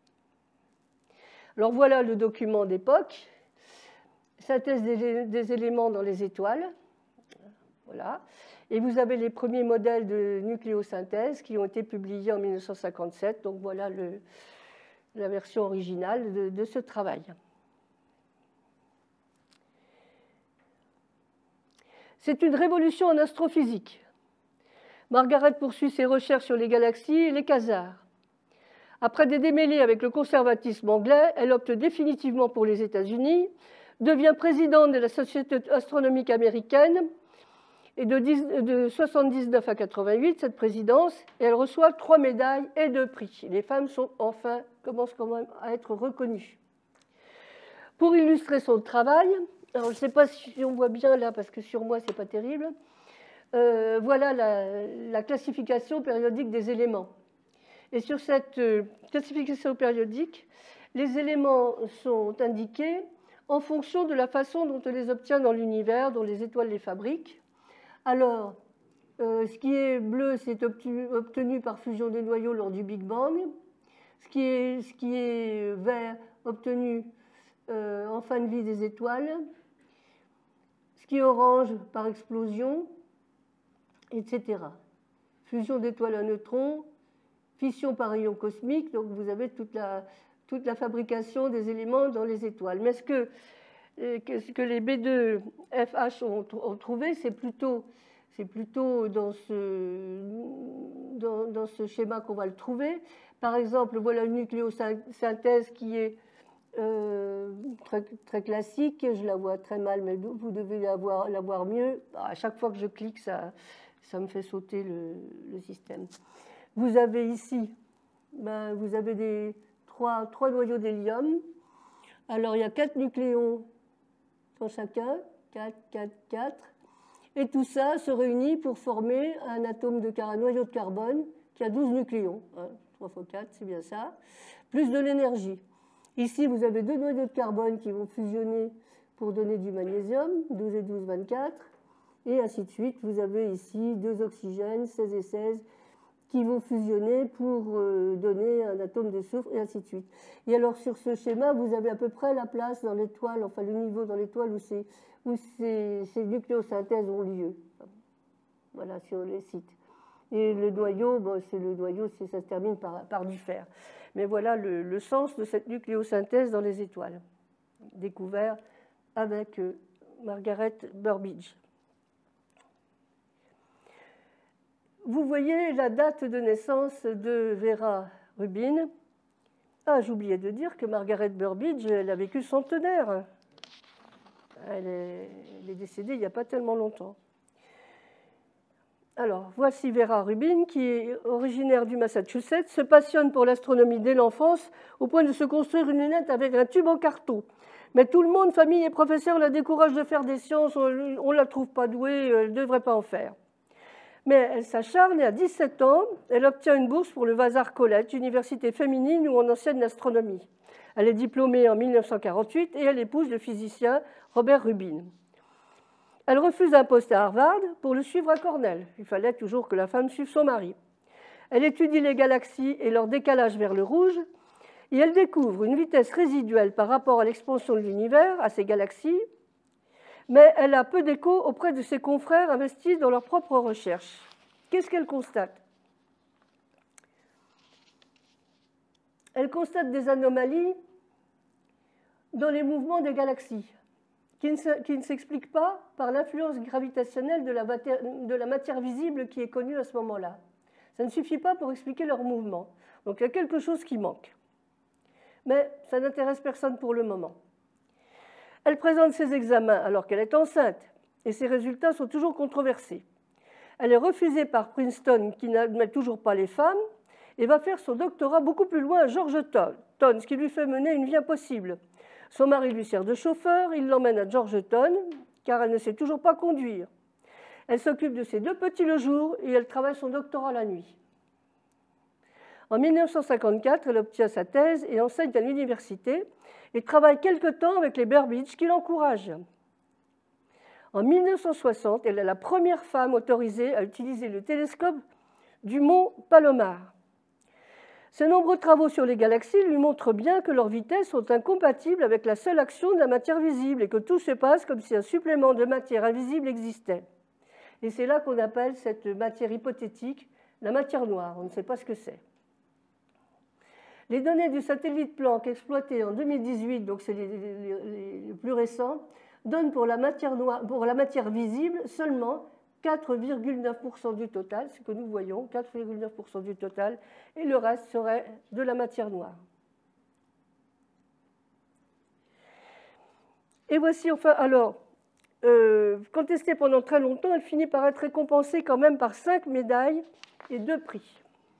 [SPEAKER 1] Alors voilà le document d'époque, synthèse des éléments dans les étoiles. Voilà. Et vous avez les premiers modèles de nucléosynthèse qui ont été publiés en 1957. Donc voilà la version originale de ce travail. C'est une révolution en astrophysique. Margaret poursuit ses recherches sur les galaxies et les quasars. Après des démêlés avec le conservatisme anglais, elle opte définitivement pour les États-Unis, devient présidente de la Société astronomique américaine, et de 1979 à 88, cette présidence, et elle reçoit 3 médailles et 2 prix. Les femmes commencent quand même à être reconnues. Pour illustrer son travail, alors je ne sais pas si on voit bien là, parce que sur moi, ce n'est pas terrible, voilà la classification périodique des éléments. Et sur cette classification périodique, les éléments sont indiqués en fonction de la façon dont on les obtient dans l'univers, dont les étoiles les fabriquent. Alors, ce qui est bleu, c'est obtenu par fusion des noyaux lors du Big Bang. Ce qui est vert, obtenu en fin de vie des étoiles. Ce qui est orange, par explosion, etc. Fusion d'étoiles à neutrons, fission par rayon cosmique. Donc, vous avez toute la fabrication des éléments dans les étoiles. Mais ce que les B2FH ont trouvé, c'est plutôt dans ce schéma qu'on va le trouver. Par exemple, voilà une nucléosynthèse qui est très, très classique. Je la vois très mal, mais vous devez la voir mieux. À chaque fois que je clique, ça me fait sauter le système. Vous avez ici, vous avez trois noyaux d'hélium. Alors, il y a 4 nucléons dans chacun, 4, 4, 4. Et tout ça se réunit pour former un noyau de carbone qui a 12 nucléons. 3 fois 4, c'est bien ça. Plus de l'énergie. Ici, vous avez 2 noyaux de carbone qui vont fusionner pour donner du magnésium, 12 et 12, 24. Et ainsi de suite. Vous avez ici 2 oxygènes, 16 et 16, qui vont fusionner pour donner un atome de soufre, et ainsi de suite. Et alors, sur ce schéma, vous avez à peu près la place dans l'étoile, enfin le niveau dans l'étoile où ces nucléosynthèses ont lieu. Voilà, sur les sites. Et le noyau, ça se termine par du fer. Mais voilà le sens de cette nucléosynthèse dans les étoiles, découvert avec Margaret Burbidge. Vous voyez la date de naissance de Vera Rubin. Ah, j'oubliais de dire que Margaret Burbidge, elle a vécu centenaire. Elle est décédée il n'y a pas tellement longtemps. Alors, voici Vera Rubin, qui est originaire du Massachusetts, se passionne pour l'astronomie dès l'enfance, au point de se construire une lunette avec un tube en carton. Mais tout le monde, famille et professeurs, la découragent de faire des sciences, on ne la trouve pas douée, elle ne devrait pas en faire. Mais elle s'acharne et à 17 ans, elle obtient une bourse pour le Vassar College, université féminine où on enseigne l'astronomie. Elle est diplômée en 1948 et elle épouse le physicien Robert Rubin. Elle refuse un poste à Harvard pour le suivre à Cornell. Il fallait toujours que la femme suive son mari. Elle étudie les galaxies et leur décalage vers le rouge, et elle découvre une vitesse résiduelle par rapport à l'expansion de l'univers, à ces galaxies, mais elle a peu d'écho auprès de ses confrères investis dans leurs propres recherches. Qu'est-ce qu'elle constate? Elle constate des anomalies dans les mouvements des galaxies, qui ne s'expliquent pas par l'influence gravitationnelle de la matière visible qui est connue à ce moment-là. Ça ne suffit pas pour expliquer leur mouvement. Donc il y a quelque chose qui manque. Mais ça n'intéresse personne pour le moment. Elle présente ses examens alors qu'elle est enceinte, et ses résultats sont toujours controversés. Elle est refusée par Princeton, qui n'admet toujours pas les femmes, et va faire son doctorat beaucoup plus loin à Georgetown, ce qui lui fait mener une vie impossible. Son mari lui sert de chauffeur, il l'emmène à Georgetown, car elle ne sait toujours pas conduire. Elle s'occupe de ses 2 petits le jour et elle travaille son doctorat la nuit. En 1954, elle obtient sa thèse et enseigne à l'université et travaille quelque temps avec les Burbidge qui l'encouragent. En 1960, elle est la première femme autorisée à utiliser le télescope du mont Palomar. Ses nombreux travaux sur les galaxies lui montrent bien que leurs vitesses sont incompatibles avec la seule action de la matière visible et que tout se passe comme si un supplément de matière invisible existait. Et c'est là qu'on appelle cette matière hypothétique la matière noire. On ne sait pas ce que c'est. Les données du satellite Planck exploité en 2018, donc c'est les plus récents, donnent pour la matière noire, pour la matière visible seulement 4,9% du total, ce que nous voyons, 4,9% du total, et le reste serait de la matière noire. Et voici enfin, alors, contestée pendant très longtemps, elle finit par être récompensée quand même par 5 médailles et 2 prix.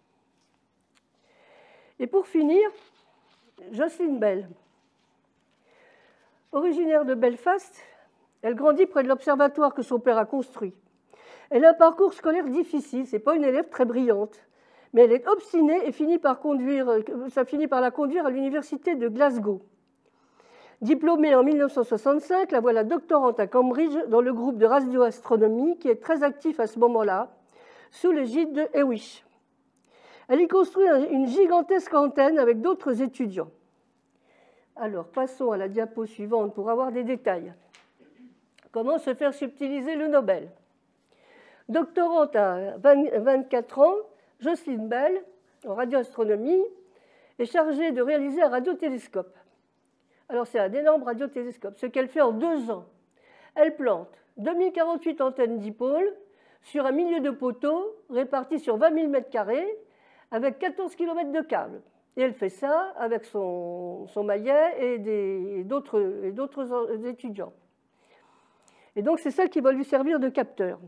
[SPEAKER 1] Et pour finir, Jocelyn Bell. Originaire de Belfast, elle grandit près de l'observatoire que son père a construit. Elle a un parcours scolaire difficile, ce n'est pas une élève très brillante, mais elle est obstinée et ça finit par la conduire à l'université de Glasgow. Diplômée en 1965, la voilà doctorante à Cambridge dans le groupe de radioastronomie qui est très actif à ce moment-là, sous l'égide de Hewish. Elle y construit une gigantesque antenne avec d'autres étudiants. Alors, passons à la diapo suivante pour avoir des détails. Comment se faire subtiliser le Nobel? Doctorante à 24 ans, Jocelyn Bell, en radioastronomie, est chargée de réaliser un radiotélescope. Alors, c'est un énorme radiotélescope. Ce qu'elle fait en 2 ans, elle plante 2048 antennes dipôles sur un milieu de poteaux répartis sur 20 000 m² avec 14 km de câbles. Et elle fait ça avec son maillet et d'autres étudiants. Et donc, c'est ça qui va lui servir de capteur.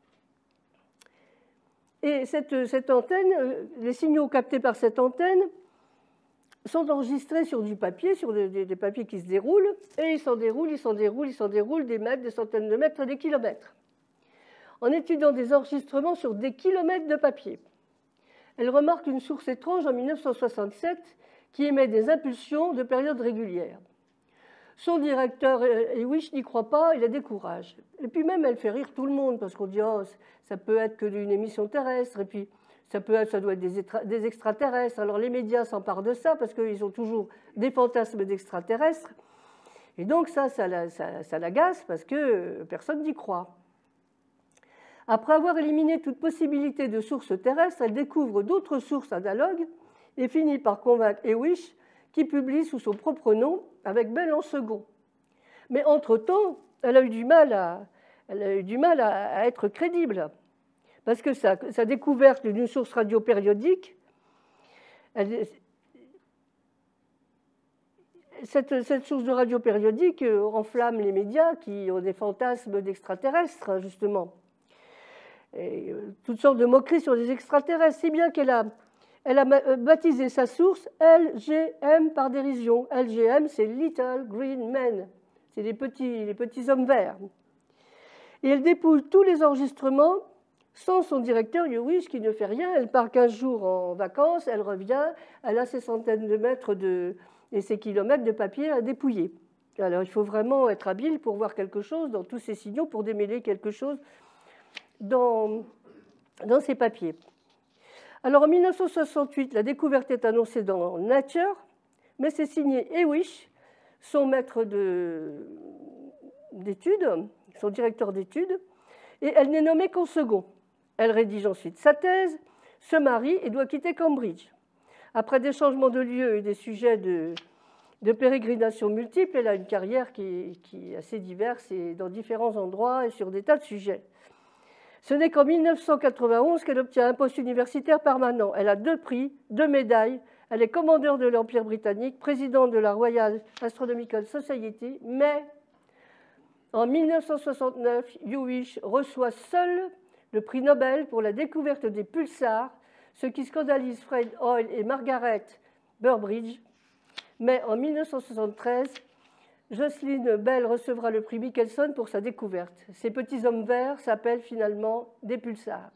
[SPEAKER 1] Et cette antenne, les signaux captés par cette antenne sont enregistrés sur du papier, sur des papiers qui se déroulent, et ils s'en déroulent des mètres, des centaines de mètres, des kilomètres, en étudiant des enregistrements sur des kilomètres de papier. Elle remarque une source étrange en 1967 qui émet des impulsions de période régulière. Son directeur, Hewish, n'y croit pas, il la décourage. Et puis même, elle fait rire tout le monde, parce qu'on dit oh, ça peut être que d'une émission terrestre, et puis ça doit être des extraterrestres. Alors les médias s'emparent de ça, parce qu'ils ont toujours des fantasmes d'extraterrestres. Et donc ça l'agace, parce que personne n'y croit. Après avoir éliminé toute possibilité de source terrestre, elle découvre d'autres sources analogues et finit par convaincre Hewish, qui publie sous son propre nom avec Bell en second. Mais entre-temps, elle a eu du mal à être crédible, parce que sa découverte d'une source radiopériodique, cette source de radio périodique enflamme les médias qui ont des fantasmes d'extraterrestres, justement. Et, toutes sortes de moqueries sur les extraterrestres, si bien qu'elle a baptisé sa source LGM par dérision. LGM, c'est Little Green Men, c'est les petits hommes verts. Et elle dépouille tous les enregistrements sans son directeur Jewish qui ne fait rien. Elle part 15 jours en vacances, elle revient, elle a ses centaines de mètres et ses kilomètres de papier à dépouiller. Alors il faut vraiment être habile pour voir quelque chose dans tous ces signaux, pour démêler quelque chose dans ces papiers. Alors en 1968, la découverte est annoncée dans Nature, mais c'est signé Jewish, son maître d'études, son directeur d'études, et elle n'est nommée qu'en second. Elle rédige ensuite sa thèse, se marie et doit quitter Cambridge. Après des changements de lieu et des sujets de pérégrination multiples, elle a une carrière qui est assez diverse et dans différents endroits et sur des tas de sujets. Ce n'est qu'en 1991 qu'elle obtient un poste universitaire permanent. Elle a 2 prix, 2 médailles. Elle est commandeur de l'Empire britannique, présidente de la Royal Astronomical Society, mais en 1969, Jewish reçoit seul le prix Nobel pour la découverte des pulsars, ce qui scandalise Fred Hoyle et Margaret Burbidge. Mais en 1973, Jocelyn Bell recevra le prix Michelson pour sa découverte. Ces petits hommes verts s'appellent finalement des pulsars.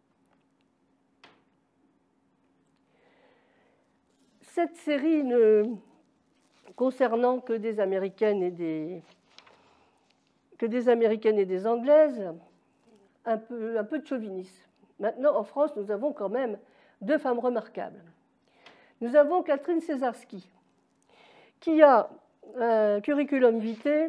[SPEAKER 1] Cette série ne concernant que des Américaines et des Anglaises, un peu de chauvinisme. Maintenant, en France, nous avons quand même 2 femmes remarquables. Nous avons Catherine Césarski, qui a un curriculum vitae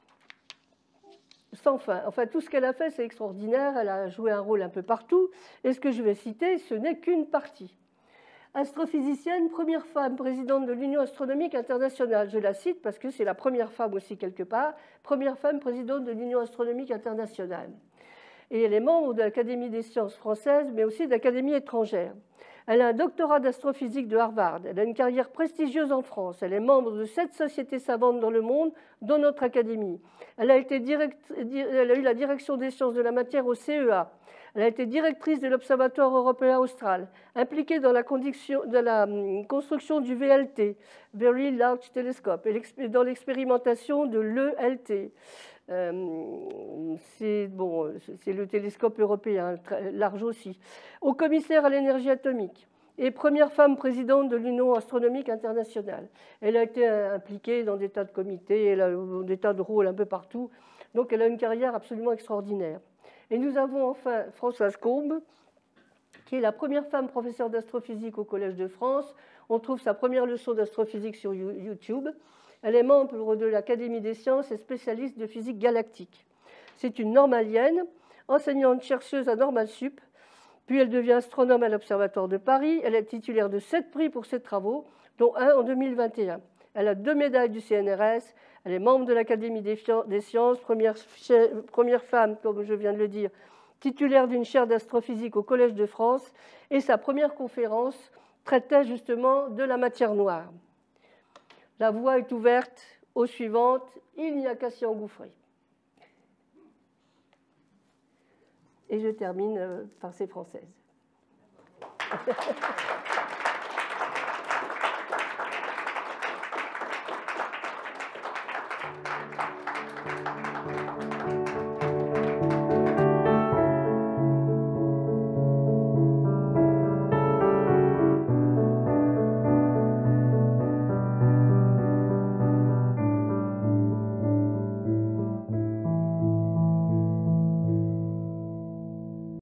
[SPEAKER 1] sans fin. Enfin, tout ce qu'elle a fait, c'est extraordinaire. Elle a joué un rôle un peu partout. Et ce que je vais citer, ce n'est qu'une partie. Astrophysicienne, première femme présidente de l'Union astronomique internationale. Je la cite parce que c'est la première femme aussi quelque part. Première femme présidente de l'Union astronomique internationale. Et elle est membre de l'Académie des sciences françaises, mais aussi d'Académies étrangères. Elle a un doctorat d'astrophysique de Harvard. Elle a une carrière prestigieuse en France. Elle est membre de 7 sociétés savantes dans le monde, dont notre académie. Elle a eu la direction des sciences de la matière au CEA. Elle a été directrice de l'Observatoire européen austral, impliquée dans la construction du VLT, Very Large Telescope, et dans l'expérimentation de l'ELT. C'est le télescope européen, très large aussi. Au commissaire à l'énergie atomique et première femme présidente de l'Union astronomique internationale. Elle a été impliquée dans des tas de comités, elle a des tas de rôles un peu partout. Donc elle a une carrière absolument extraordinaire. Et nous avons enfin Françoise Combes, qui est la première femme professeure d'astrophysique au Collège de France. On trouve sa première leçon d'astrophysique sur YouTube. Elle est membre de l'Académie des sciences et spécialiste de physique galactique. C'est une normalienne, enseignante-chercheuse à Normal Sup, puis elle devient astronome à l'Observatoire de Paris. Elle est titulaire de 7 prix pour ses travaux, dont un en 2021. Elle a 2 médailles du CNRS, elle est membre de l'Académie des sciences, première femme, comme je viens de le dire, titulaire d'une chaire d'astrophysique au Collège de France, et sa première conférence traitait justement de la matière noire. La voie est ouverte aux suivantes, il n'y a qu'à s'y engouffrer. Et je termine par ces Françaises.